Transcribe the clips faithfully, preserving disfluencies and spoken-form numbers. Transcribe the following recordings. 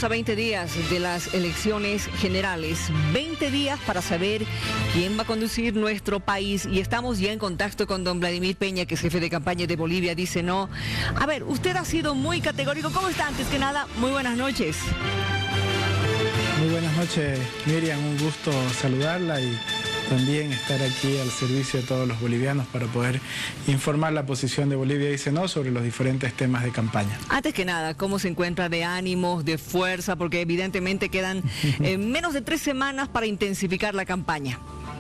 Estamos a veinte días de las elecciones generales, veinte días para saber quién va a conducir nuestro país y estamos ya en contacto con don Vladimir Peña, que es jefe de campaña de Bolivia. Dice no. A ver, usted ha sido muy categórico. ¿Cómo está? Antes que nada, muy buenas noches. Muy buenas noches, Miriam, un gusto saludarla y también estar aquí al servicio de todos los bolivianos para poder informar la posición de Bolivia Dice No sobre los diferentes temas de campaña. Antes que nada, ¿cómo se encuentra de ánimos, de fuerza? Porque evidentemente quedan eh, menos de tres semanas para intensificar la campaña.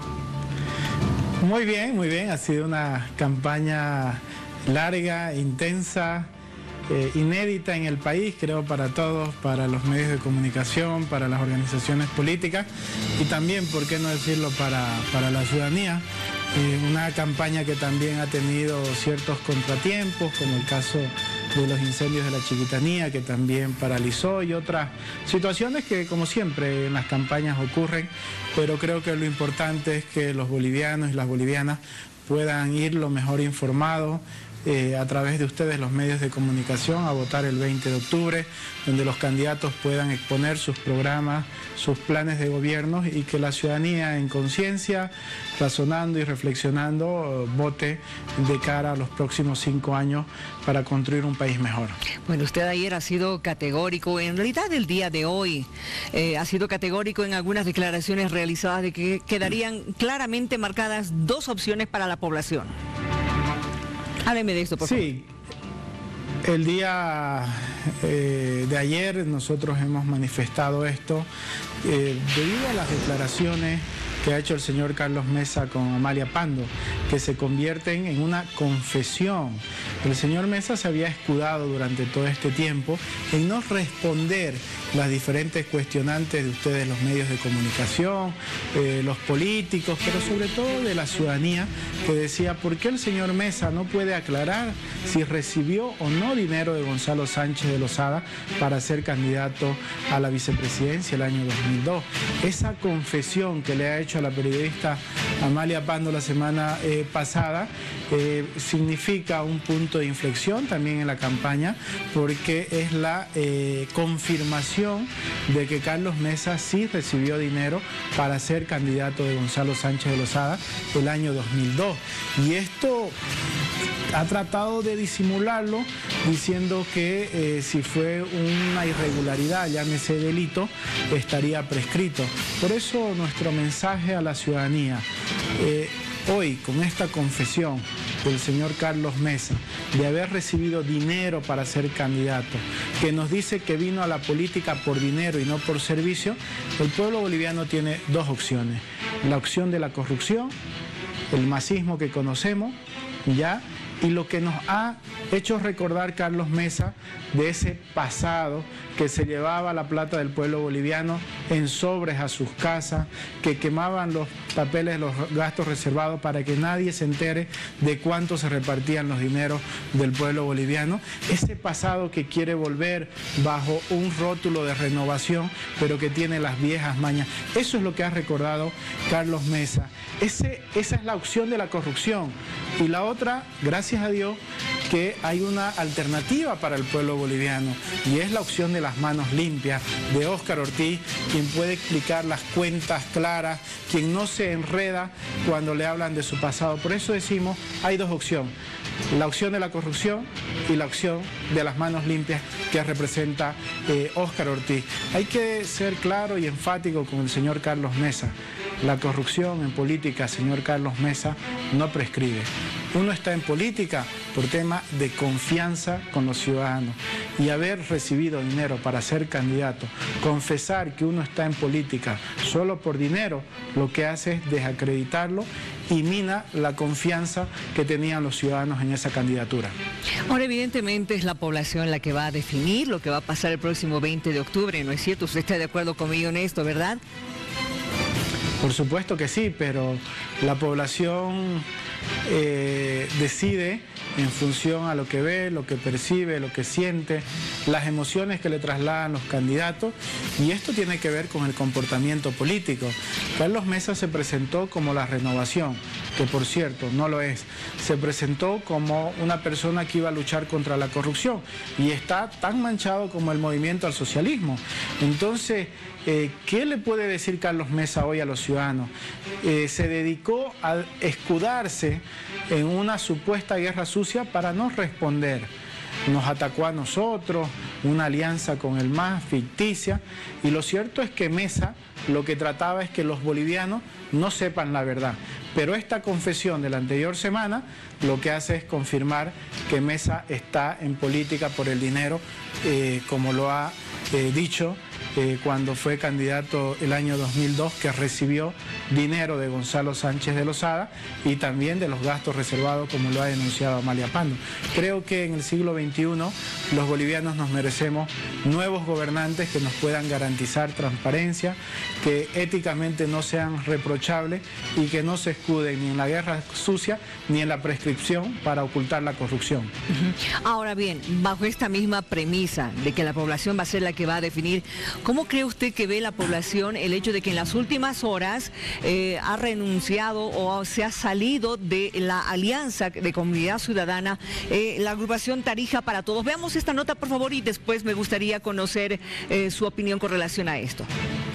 Muy bien, muy bien. Ha sido una campaña larga, intensa, eh, inédita en el país, creo, para todos, para los medios de comunicación, para las organizaciones políticas y también, por qué no decirlo, para, para la ciudadanía. Eh, una campaña que también ha tenido ciertos contratiempos, como el caso de los incendios de la Chiquitanía, que también paralizó, y otras situaciones que, como siempre, en las campañas ocurren, pero creo que lo importante es que los bolivianos y las bolivianas puedan ir lo mejor informados, Eh, a través de ustedes, los medios de comunicación, a votar el veinte de octubre, donde los candidatos puedan exponer sus programas, sus planes de gobierno y que la ciudadanía en conciencia, razonando y reflexionando, vote de cara a los próximos cinco años para construir un país mejor. Bueno, usted ayer ha sido categórico, en realidad el día de hoy eh, ha sido categórico en algunas declaraciones realizadas de que quedarían claramente marcadas dos opciones para la población. Hábleme de esto, por favor. Sí, el día eh, de ayer nosotros hemos manifestado esto eh, debido a las declaraciones que ha hecho el señor Carlos Mesa con Amalia Pando, que se convierten en una confesión. El señor Mesa se había escudado durante todo este tiempo en no responder las diferentes cuestionantes de ustedes, los medios de comunicación, eh, los políticos, pero sobre todo de la ciudadanía, que decía, ¿por qué el señor Mesa no puede aclarar si recibió o no dinero de Gonzalo Sánchez de Lozada para ser candidato a la vicepresidencia el año dos mil dos? Esa confesión que le ha hecho a la periodista Amalia Pando la semana eh, pasada eh, significa un punto de inflexión también en la campaña, porque es la eh, confirmación de que Carlos Mesa sí recibió dinero para ser candidato de Gonzalo Sánchez de Lozada el año dos mil dos. Y esto ha tratado de disimularlo diciendo que eh, si fue una irregularidad, llámese delito, estaría prescrito. Por eso nuestro mensaje a la ciudadanía, eh, hoy con esta confesión del señor Carlos Mesa de haber recibido dinero para ser candidato, que nos dice que vino a la política por dinero y no por servicio, el pueblo boliviano tiene dos opciones: la opción de la corrupción, el masismo que conocemos, ya, y lo que nos ha hecho recordar Carlos Mesa de ese pasado, que se llevaba la plata del pueblo boliviano en sobres a sus casas, que quemaban los papeles, los gastos reservados para que nadie se entere de cuánto se repartían los dineros del pueblo boliviano. Ese pasado que quiere volver bajo un rótulo de renovación, pero que tiene las viejas mañas. Eso es lo que ha recordado Carlos Mesa. Ese, esa es la opción de la corrupción. Y la otra, gracias a Dios, que hay una alternativa para el pueblo boliviano, y es la opción de las manos limpias de Óscar Ortiz, quien puede explicar las cuentas claras, quien no se enreda cuando le hablan de su pasado. Por eso decimos, hay dos opciones: la opción de la corrupción y la opción de las manos limpias que representa eh, Óscar Ortiz. Hay que ser claro y enfático con el señor Carlos Mesa. La corrupción en política, señor Carlos Mesa, no prescribe. Uno está en política por tema de confianza con los ciudadanos, y haber recibido dinero para ser candidato, confesar que uno está en política solo por dinero, lo que hace es desacreditarlo y mina la confianza que tenían los ciudadanos en esa candidatura. Ahora, evidentemente es la población la que va a definir lo que va a pasar el próximo veinte de octubre, ¿no es cierto? Usted está de acuerdo conmigo en esto, ¿verdad? Por supuesto que sí, pero la población eh, decide en función a lo que ve, lo que percibe, lo que siente, las emociones que le trasladan los candidatos, y esto tiene que ver con el comportamiento político. Carlos Mesa se presentó como la renovación, que por cierto no lo es. Se presentó como una persona que iba a luchar contra la corrupción y está tan manchado como el movimiento al socialismo. Entonces, eh, ¿qué le puede decir Carlos Mesa hoy a los ciudadanos? Eh, se dedicó a escudarse en una supuesta guerra sucia para no responder. Nos atacó a nosotros, una alianza con el M A S ficticia, y lo cierto es que Mesa lo que trataba es que los bolivianos no sepan la verdad. Pero esta confesión de la anterior semana lo que hace es confirmar que Mesa está en política por el dinero, eh, como lo ha eh, dicho eh, cuando fue candidato el año dos mil dos, que recibió dinero de Gonzalo Sánchez de Lozada y también de los gastos reservados, como lo ha denunciado Amalia Pando. Creo que en el siglo veintiuno los bolivianos nos merecemos nuevos gobernantes que nos puedan garantizar transparencia, que éticamente no sean reprochables y que no se escuden ni en la guerra sucia ni en la prescripción para ocultar la corrupción. Uh-huh. Ahora bien, bajo esta misma premisa de que la población va a ser la que va a definir, ¿cómo cree usted que ve la población el hecho de que en las últimas horas eh, ha renunciado o se ha salido de la alianza de Comunidad Ciudadana, eh, la agrupación Tarija para Todos? Veamos esta nota, por favor, y después me gustaría conocer eh, su opinión con relación a esto.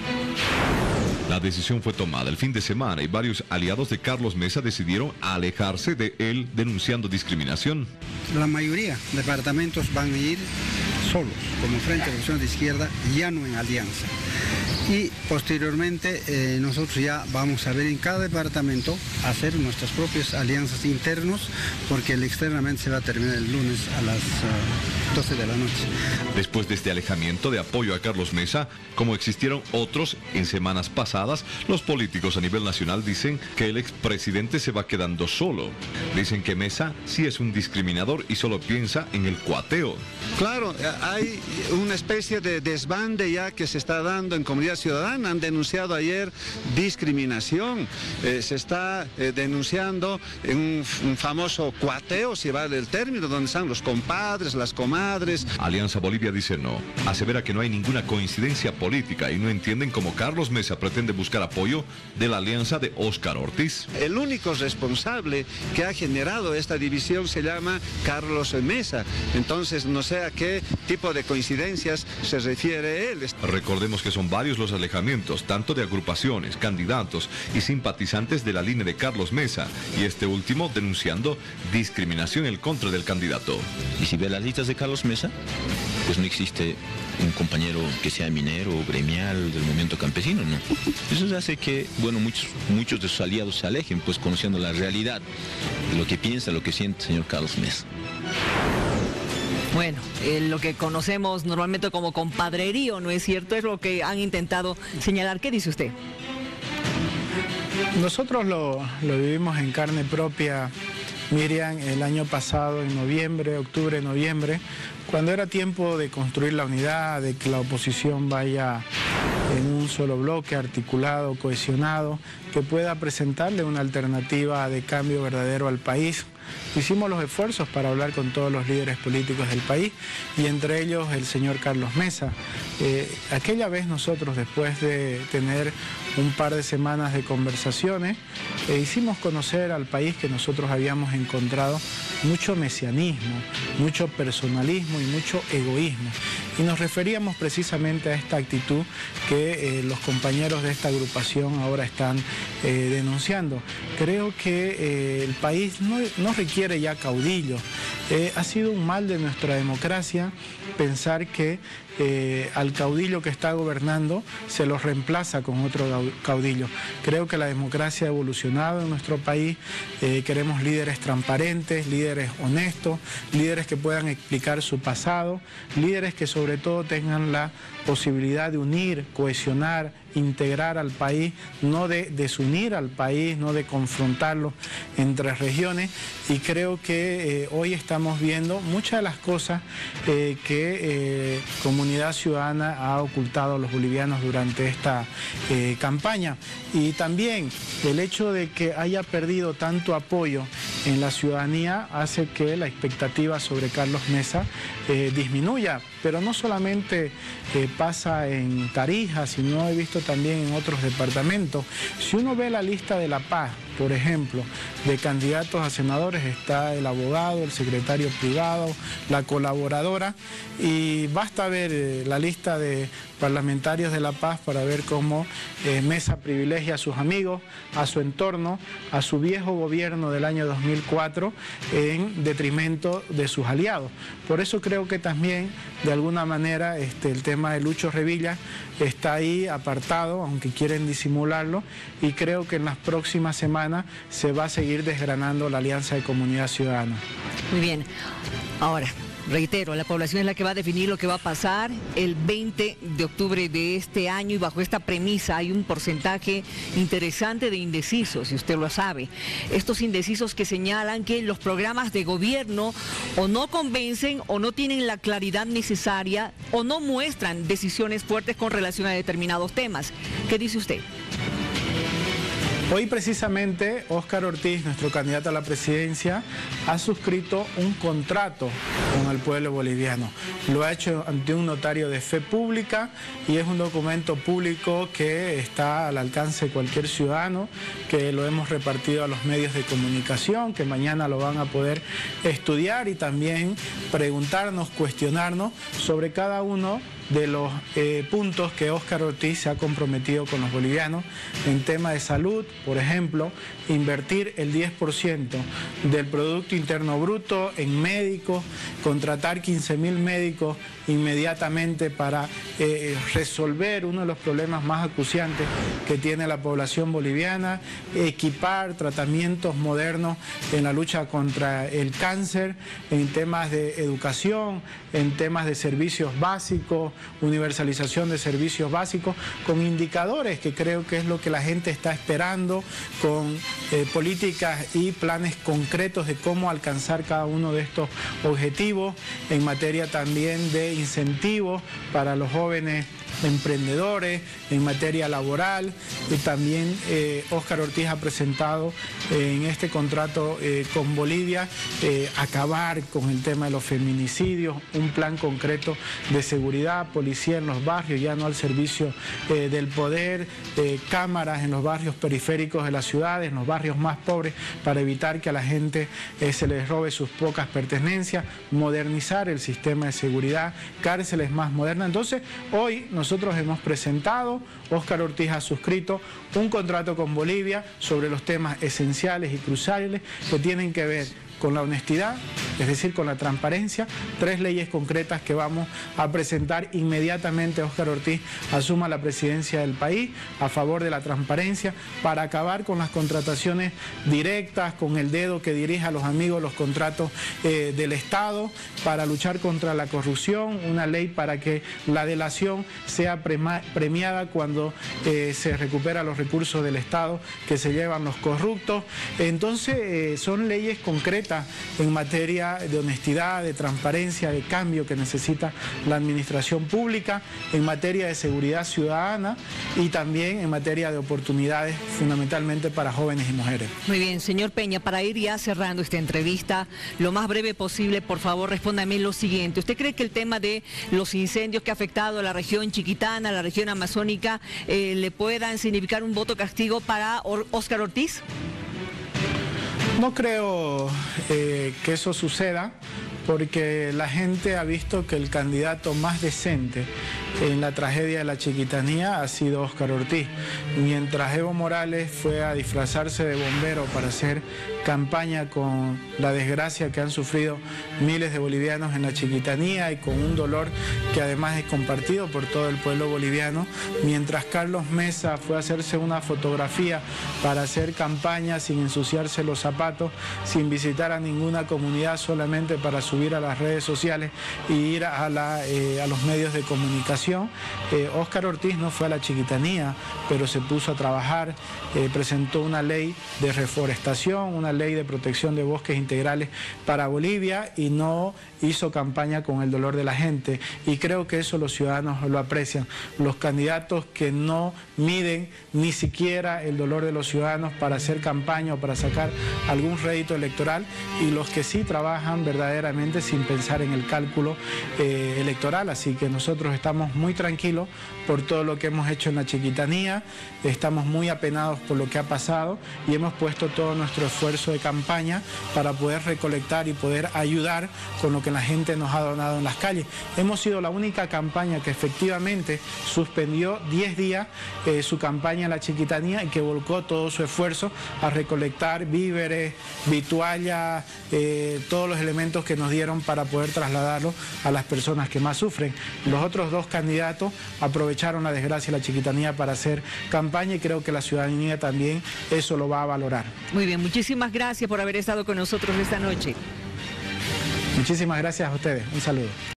La decisión fue tomada el fin de semana y varios aliados de Carlos Mesa decidieron alejarse de él denunciando discriminación. La mayoría de departamentos van a ir solos, como Frente a la Revolución de Izquierda, ya no en alianza. Y posteriormente eh, nosotros ya vamos a ver en cada departamento hacer nuestras propias alianzas internos, porque el externamente se va a terminar el lunes a las uh, doce de la noche. Después de este alejamiento de apoyo a Carlos Mesa, como existieron otros en semanas pasadas, los políticos a nivel nacional dicen que el expresidente se va quedando solo. Dicen que Mesa sí es un discriminador y solo piensa en el cuateo. Claro, hay una especie de desbande ya que se está dando en Comunidad Ciudadana. Han denunciado ayer discriminación, eh, se está eh, denunciando un, un famoso cuateo, si vale el término, donde están los compadres, las comadres. Alianza Bolivia dice no, asevera que no hay ninguna coincidencia política y no entienden cómo Carlos Mesa pretende buscar apoyo de la alianza de Óscar Ortiz. El único responsable que ha generado esta división se llama Carlos Mesa, entonces no sé a qué tipo de coincidencias se refiere él. Recordemos que son varios los alejamientos, tanto de agrupaciones, candidatos y simpatizantes de la línea de Carlos Mesa, y este último denunciando discriminación en contra del candidato. Y si ve las listas de Carlos Mesa, pues no existe un compañero que sea minero o gremial del movimiento campesino, ¿no? Eso hace que, bueno, muchos, muchos de sus aliados se alejen, pues conociendo la realidad de lo que piensa, lo que siente el señor Carlos Mesa. Bueno, eh, lo que conocemos normalmente como compadrerío, ¿no es cierto? Es lo que han intentado señalar. ¿Qué dice usted? Nosotros lo, lo vivimos en carne propia, Miriam, el año pasado, en noviembre, octubre, noviembre, cuando era tiempo de construir la unidad, de que la oposición vaya en un solo bloque, articulado, cohesionado, que pueda presentarle una alternativa de cambio verdadero al país. Hicimos los esfuerzos para hablar con todos los líderes políticos del país y entre ellos el señor Carlos Mesa. Eh, aquella vez nosotros, después de tener un par de semanas de conversaciones, eh, hicimos conocer al país que nosotros habíamos encontrado mucho mesianismo, mucho personalismo y mucho egoísmo. Y nos referíamos precisamente a esta actitud que eh, los compañeros de esta agrupación ahora están eh, denunciando. Creo que eh, el país no, no requiere ya caudillos. Eh, ha sido un mal de nuestra democracia pensar que eh, al caudillo que está gobernando se lo reemplaza con otro caudillo. Creo que la democracia ha evolucionado en nuestro país, eh, queremos líderes transparentes, líderes honestos, líderes que puedan explicar su pasado, líderes que sobre todo tengan la posibilidad de unir, cohesionar, integrar al país, no de desunir al país, no de confrontarlo entre regiones, y creo que eh, hoy estamos estamos viendo muchas de las cosas eh, que eh, Comunidad Ciudadana ha ocultado a los bolivianos durante esta eh, campaña. Y también el hecho de que haya perdido tanto apoyo en la ciudadanía hace que la expectativa sobre Carlos Mesa eh, disminuya. Pero no solamente eh, pasa en Tarija, sino he visto también en otros departamentos. Si uno ve la lista de La Paz, por ejemplo, de candidatos a senadores, está el abogado, el secretario privado, la colaboradora, y basta ver eh, la lista de parlamentarios de La Paz para ver cómo eh, Mesa privilegia a sus amigos, a su entorno, a su viejo gobierno del año dos mil cuatro, en detrimento de sus aliados. Por eso creo que también, de alguna manera, este, el tema de Lucho Revilla está ahí apartado, aunque quieren disimularlo, y creo que en las próximas semanas se va a seguir desgranando la Alianza de Comunidad Ciudadana. Muy bien. Ahora, reitero, la población es la que va a definir lo que va a pasar el veinte de octubre de este año, y bajo esta premisa hay un porcentaje interesante de indecisos, y usted lo sabe. Estos indecisos que señalan que los programas de gobierno o no convencen o no tienen la claridad necesaria o no muestran decisiones fuertes con relación a determinados temas. ¿Qué dice usted? Hoy precisamente Óscar Ortiz, nuestro candidato a la presidencia, ha suscrito un contrato con el pueblo boliviano. Lo ha hecho ante un notario de fe pública y es un documento público que está al alcance de cualquier ciudadano, que lo hemos repartido a los medios de comunicación, que mañana lo van a poder estudiar y también preguntarnos, cuestionarnos sobre cada uno de los eh, puntos que Óscar Ortiz se ha comprometido con los bolivianos en tema de salud. Por ejemplo, invertir el diez por ciento del Producto Interno Bruto en médicos, contratar quince mil médicos inmediatamente para eh, resolver uno de los problemas más acuciantes que tiene la población boliviana, equipar tratamientos modernos en la lucha contra el cáncer, en temas de educación, en temas de servicios básicos, universalización de servicios básicos, con indicadores que creo que es lo que la gente está esperando, con eh, políticas y planes concretos de cómo alcanzar cada uno de estos objetivos, en materia también de incentivos para los jóvenes emprendedores, en materia laboral. Y también eh, Óscar Ortiz ha presentado eh, en este contrato eh, con Bolivia eh, acabar con el tema de los feminicidios, un plan concreto de seguridad, policía en los barrios, ya no al servicio eh, del poder, eh, cámaras en los barrios periféricos de las ciudades, en los barrios más pobres, para evitar que a la gente eh, se les robe sus pocas pertenencias, modernizar el sistema de seguridad, cárceles más modernas. Entonces, hoy nosotros Nosotros hemos presentado, Óscar Ortiz ha suscrito un contrato con Bolivia sobre los temas esenciales y cruciales que tienen que ver con la honestidad, es decir, con la transparencia, tres leyes concretas que vamos a presentar inmediatamente. Óscar Ortiz asuma la presidencia del país a favor de la transparencia, para acabar con las contrataciones directas, con el dedo que dirige a los amigos los contratos eh, del Estado, para luchar contra la corrupción, una ley para que la delación sea premiada cuando eh, se recupera los recursos del Estado que se llevan los corruptos. Entonces, eh, son leyes concretas en materia de honestidad, de transparencia, de cambio que necesita la administración pública, en materia de seguridad ciudadana y también en materia de oportunidades, fundamentalmente para jóvenes y mujeres. Muy bien, señor Peña, para ir ya cerrando esta entrevista, lo más breve posible, por favor, respóndame lo siguiente. ¿Usted cree que el tema de los incendios que ha afectado a la región chiquitana, a la región amazónica, eh, le puedan significar un voto castigo para Óscar Ortiz? No creo eh, que eso suceda, porque la gente ha visto que el candidato más decente en la tragedia de la Chiquitanía ha sido Óscar Ortiz. Mientras Evo Morales fue a disfrazarse de bombero para hacer campaña con la desgracia que han sufrido miles de bolivianos en la Chiquitanía y con un dolor que además es compartido por todo el pueblo boliviano, mientras Carlos Mesa fue a hacerse una fotografía para hacer campaña sin ensuciarse los zapatos, sin visitar a ninguna comunidad, solamente para subir a las redes sociales y ir a, la, eh, a los medios de comunicación. información, eh, Óscar Ortiz no fue a la Chiquitanía, pero se puso a trabajar, eh, presentó una ley de reforestación, una ley de protección de bosques integrales para Bolivia y no hizo campaña con el dolor de la gente, y creo que eso los ciudadanos lo aprecian. Los candidatos que no miden ni siquiera el dolor de los ciudadanos para hacer campaña o para sacar algún rédito electoral, y los que sí trabajan verdaderamente sin pensar en el cálculo eh, electoral. Así que nosotros estamos muy tranquilos por todo lo que hemos hecho en la Chiquitanía, estamos muy apenados por lo que ha pasado y hemos puesto todo nuestro esfuerzo de campaña para poder recolectar y poder ayudar con lo que la gente nos ha donado en las calles. Hemos sido la única campaña que efectivamente suspendió diez días eh, su campaña en la Chiquitanía y que volcó todo su esfuerzo a recolectar víveres, vitualla, eh, todos los elementos que nos dieron para poder trasladarlo a las personas que más sufren. Los otros dos candidatos aprovecharon la desgracia de la Chiquitanía para hacer campaña y creo que la ciudadanía también eso lo va a valorar. Muy bien, muchísimas gracias por haber estado con nosotros esta noche. Muchísimas gracias a ustedes. Un saludo.